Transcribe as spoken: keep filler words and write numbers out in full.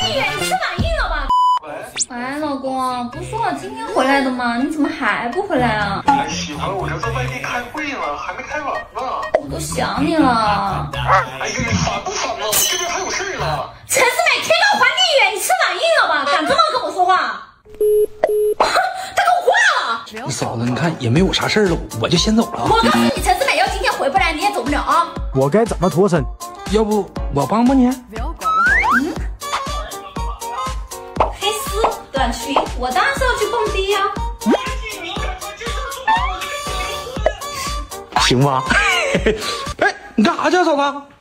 地远，你吃反应了吧？喂，老公，不是说好今天回来的吗？你怎么还不回来啊？ 哎，媳妇，我这在外地开会呢，还没开完呢。 我都想你了。 哎呀，你烦不烦呢？我这边还有事儿呢。 陈思美，天高皇帝远，你吃反应了吧？敢这么跟我说话？他给我挂了！ 你嫂子，你看也没有啥事儿了，我就先走了。 我告诉你，陈思美要今天回不来，你也走不了啊！ 我该怎么脱身？ 要不我帮帮你？ 不要搞了，嗯。黑丝短裙，我当然是要去蹦迪呀、 行吗？ 哎，你干啥去啊，嫂子？